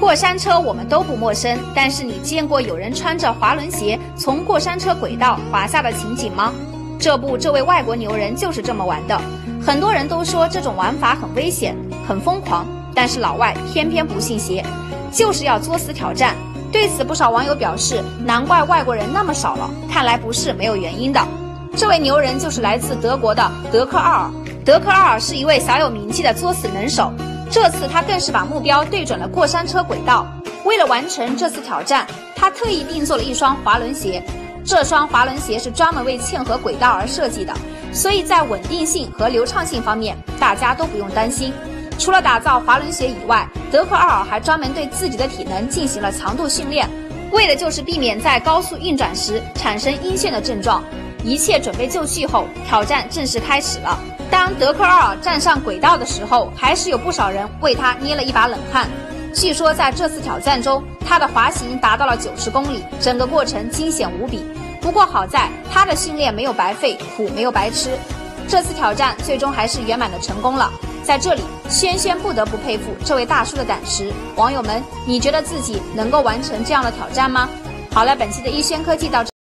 过山车我们都不陌生，但是你见过有人穿着滑轮鞋从过山车轨道滑下的情景吗？这位外国牛人就是这么玩的。很多人都说这种玩法很危险、很疯狂，但是老外偏偏不信邪，就是要作死挑战。对此，不少网友表示，难怪外国人那么少了，看来不是没有原因的。这位牛人就是来自德国的德克奥尔。德克奥尔是一位小有名气的作死能手，这次他更是把目标对准了过山车轨道。为了完成这次挑战，他特意定做了一双滑轮鞋。这双滑轮鞋是专门为嵌合轨道而设计的，所以在稳定性和流畅性方面，大家都不用担心。除了打造滑轮鞋以外，德克奥尔还专门对自己的体能进行了强度训练，为的就是避免在高速运转时产生晕眩的症状。一切准备就绪后，挑战正式开始了。当德克奥尔站上轨道的时候，还是有不少人为他捏了一把冷汗。据说在这次挑战中，他的滑行达到了90公里，整个过程惊险无比。不过好在他的训练没有白费，苦没有白吃。这次挑战最终还是圆满的成功了。在这里，轩轩不得不佩服这位大叔的胆识。网友们，你觉得自己能够完成这样的挑战吗？好了，本期的医轩科技到这。